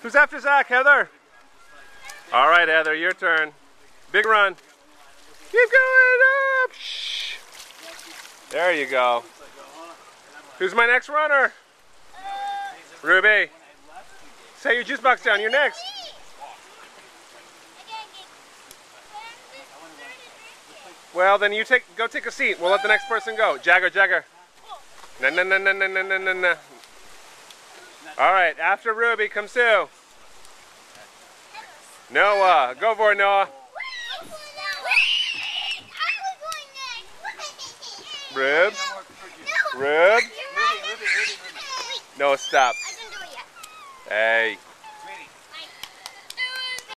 Who's after Zach? Heather? All right, Heather, your turn. Big run. Keep going up. Shh. There you go. Who's my next runner? Ruby. Set your juice box down. You're next. Well, then you go take a seat. We'll let the next person go. Jagger, Jagger. No, no, no, no, no, no, no, no. All right, after Ruby comes Sue. Noah. Go for it, Noah. Rib. Rib. No, stop. Hey.